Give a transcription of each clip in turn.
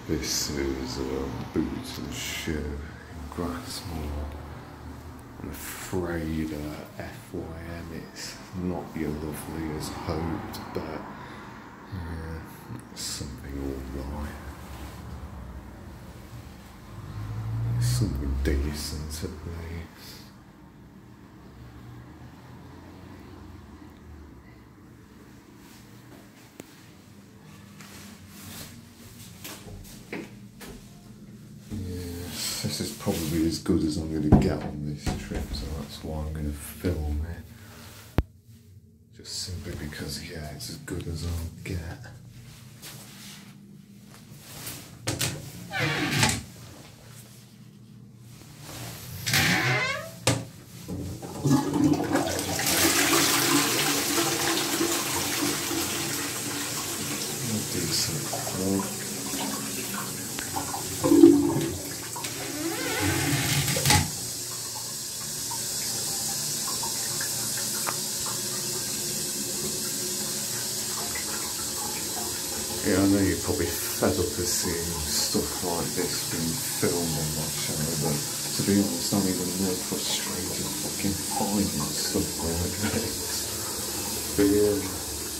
This is a boot and shoe in Grassmoor. I'm afraid FYM it's not your lovely as hoped, but something alright. Something decent at least. This is probably as good as I'm going to get on this trip, so that's why I'm going to film it. Just simply because, yeah, it's as good as I'll get. Decent. Yeah, I know you're probably fed up of seeing stuff like this being filmed on my channel, but to be honest, I'm even more frustrated fucking finding stuff like this. But yeah.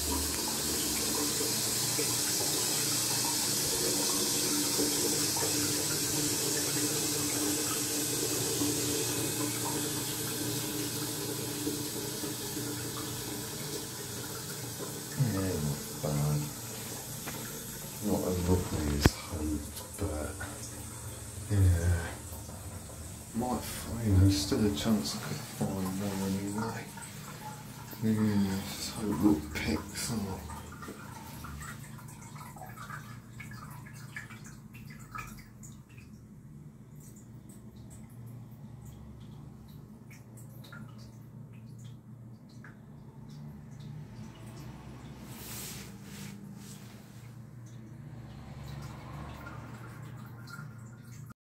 Not bad. Not as lovely as hoped, but yeah. Might find there's still a chance I could find one anyway. Yeah, just hope we'll pick